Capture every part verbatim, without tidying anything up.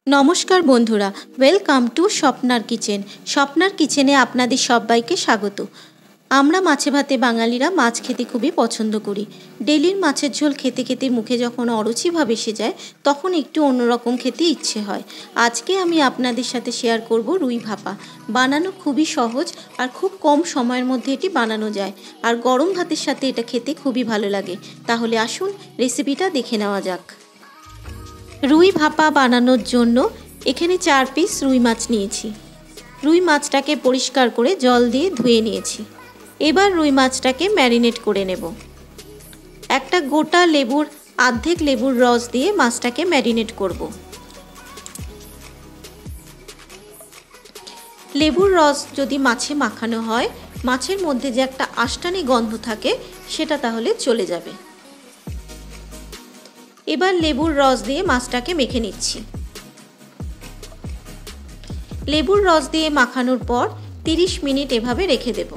নমস্কার বন্ধুরা, welcome to স্বপ্নার কিচেন। স্বপ্নার কিচেনে আপনাদের সবাইকে স্বাগত। আমরা মাছে ভাতে বাঙালিরা মাছ খেতে খুবই পছন্দ করি। ডেলির মাছের ঝোল খেতে খেতে মুখে যখন অরুচি ভাব এসে যায় তখন একটু অন্যরকম খেতে ইচ্ছে হয়। আজকে আমি আপনাদের সাথে শেয়ার করব রুই ভাপা। বানানো খুবই সহজ আর খুব কম সময়ের মধ্যে এটি বানানো যায়, আর গরম ভাতের সাথে এটা খেতে খুবই ভালো লাগে। তাহলে আসুন রেসিপিটা দেখে নেওয়া যাক। রুই ভাপা বানানোর জন্য এখানে চার পিস রুই মাছ নিয়েছি। রুই মাছটাকে পরিষ্কার করে জল দিয়ে ধুয়ে নিয়েছি। এবার রুই মাছটাকে ম্যারিনেট করে নেব। একটা গোটা লেবুর অর্ধেক লেবুর রস দিয়ে মাছটাকে ম্যারিনেট করব। লেবুর রস যদি মাছে মাখানো হয়, মাছের মধ্যে যে একটা আষ্টানি গন্ধ থাকে সেটা তাহলে চলে যাবে। এবার লেবুর রস দিয়ে মাছটাকে মেখে নিচ্ছি। লেবুর রস দিয়ে মাখানোর পর তিরিশ মিনিট এভাবে রেখে দেব।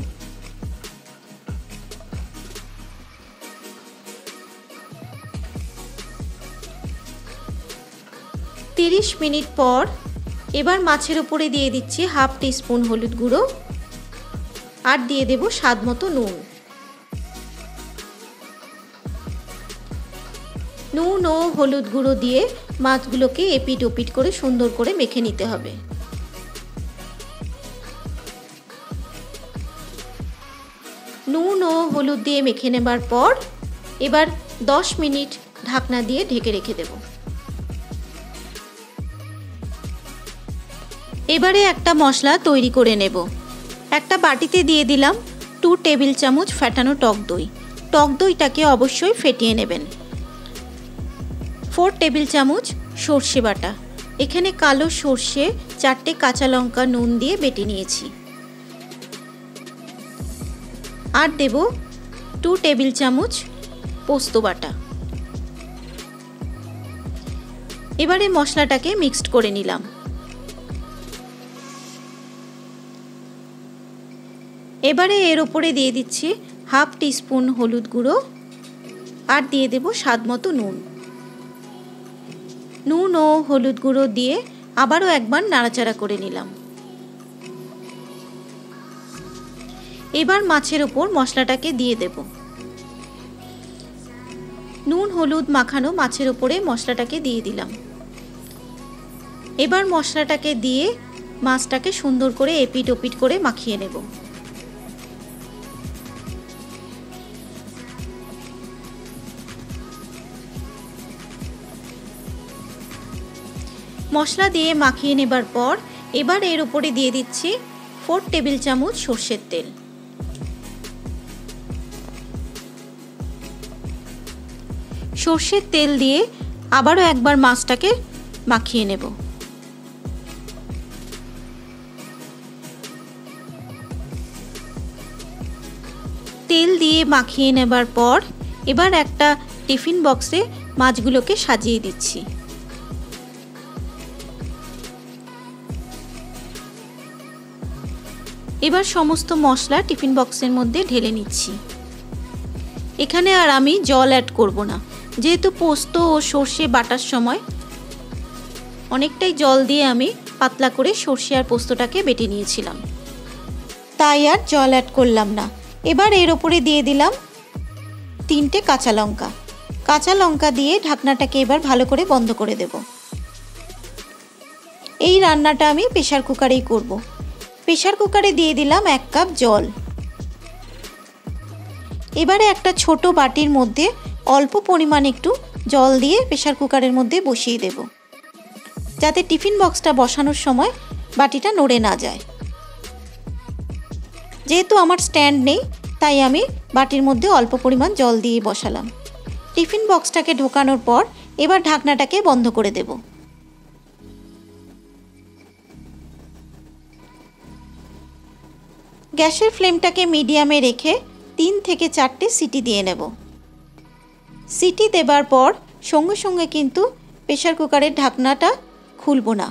তিরিশ মিনিট পর এবার মাছের উপরে দিয়ে দিচ্ছি হাফ টিস্পুন হলুদ গুঁড়ো আর দিয়ে দেব স্বাদ মতো নুন। নুন ও হলুদ গুঁড়ো দিয়ে মাছগুলোকে এপিট ওপিট করে সুন্দর করে মেখে নিতে হবে। নুন ও হলুদ দিয়ে মেখে নেবার পর এবার দশ মিনিট ঢাকনা দিয়ে ঢেকে রেখে দেব। এবারে একটা মশলা তৈরি করে নেব। একটা বাটিতে দিয়ে দিলাম টু টেবিল চামচ ফেটানো টক দই। টক দইটাকে অবশ্যই ফেটিয়ে নেবেন। ফোর টেবিল চামচ সর্ষে বাটা। এখানে কালো সর্ষে, চারটে কাঁচা লঙ্কা নুন দিয়ে বেটে নিয়েছি। আর দেব টু টেবিল চামচ পোস্ত বাটা। এবারে মশলাটাকে মিক্সড করে নিলাম। এবারে এর উপরে দিয়ে দিচ্ছি হাফ টিস্পুন হলুদ গুঁড়ো আর দিয়ে দেব স্বাদ মতো নুন। নুন ও হলুদ গুঁড়ো দিয়ে আবারও একবার নাড়াচাড়া করে নিলাম। এবার মাছের উপর মশলাটাকে দিয়ে দেব। নুন হলুদ মাখানো মাছের উপরে মশলাটাকে দিয়ে দিলাম। এবার মশলাটাকে দিয়ে মাছটাকে সুন্দর করে এপিট ওপিট করে মাখিয়ে নেব। মশলা দিয়ে মাখিয়ে নেবার পর এবার এর উপরে দিয়ে দিচ্ছি ফোর টেবিল চামচ সর্ষের তেল। সর্ষের তেল দিয়ে আবারও একবার মাছটাকে মাখিয়ে নেব। তেল দিয়ে মাখিয়ে নেবার পর এবার একটা টিফিন বক্সে মাছগুলোকে সাজিয়ে দিচ্ছি। এবার সমস্ত মশলা টিফিন বক্সের মধ্যে ঢেলে নিচ্ছি। এখানে আর আমি জল অ্যাড করব না, যেহেতু পোস্ত ও সর্ষে বাটার সময় অনেকটাই জল দিয়ে আমি পাতলা করে সর্ষে আর পোস্তটাকে বেটে নিয়েছিলাম, তাই আর জল অ্যাড করলাম না। এবার এর ওপরে দিয়ে দিলাম তিনটে কাঁচা লঙ্কা। কাঁচা লঙ্কা দিয়ে ঢাকনাটাকে এবার ভালো করে বন্ধ করে দেব। এই রান্নাটা আমি প্রেসার কুকারেই করব। প্রেসার কুকারে দিয়ে দিলাম এক কাপ জল। এবারে একটা ছোট বাটির মধ্যে অল্প পরিমাণ একটু জল দিয়ে প্রেসার কুকারের মধ্যে বসিয়ে দেব, যাতে টিফিন বক্সটা বসানোর সময় বাটিটা নড়ে না যায়। যেহেতু আমার স্ট্যান্ড নেই তাই আমি বাটির মধ্যে অল্প পরিমাণ জল দিয়ে বসালাম। টিফিন বক্সটাকে ঢোকানোর পর এবার ঢাকনাটাকে বন্ধ করে দেব। গ্যাসের ফ্লেমটাকে মিডিয়ামে রেখে তিন থেকে চারটে সিটি দিয়ে নেব। সিটি দেবার পর সঙ্গে সঙ্গে কিন্তু প্রেসার কুকারের ঢাকনাটা খুলব না।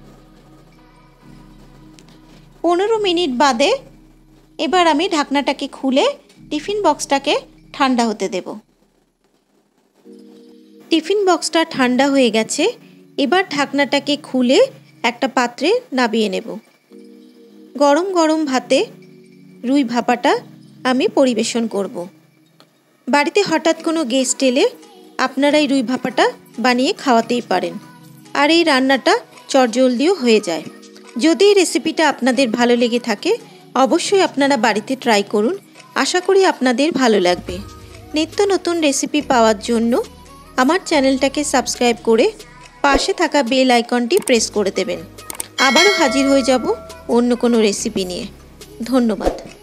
পনেরো মিনিট বাদে এবার আমি ঢাকনাটাকে খুলে টিফিন বক্সটাকে ঠান্ডা হতে দেব। টিফিন বক্সটা ঠান্ডা হয়ে গেছে। এবার ঢাকনাটাকে খুলে একটা পাত্রে নামিয়ে নেব। গরম গরম ভাতে রুই ভাপাটা আমি পরিবেশন করব। বাড়িতে হঠাৎ কোনো গেস্ট এলে আপনারা এই রুই ভাপাটা বানিয়ে খাওয়াতেই পারেন। আর এই রান্নাটা চটজলদিও হয়ে যায়। যদি এই রেসিপিটা আপনাদের ভালো লেগে থাকে অবশ্যই আপনারা বাড়িতে ট্রাই করুন। আশা করি আপনাদের ভালো লাগবে। নিত্য নতুন রেসিপি পাওয়ার জন্য আমার চ্যানেলটাকে সাবস্ক্রাইব করে পাশে থাকা বেল আইকনটি প্রেস করে দেবেন। আবারও হাজির হয়ে যাব অন্য কোনো রেসিপি নিয়ে। ধন্যবাদ।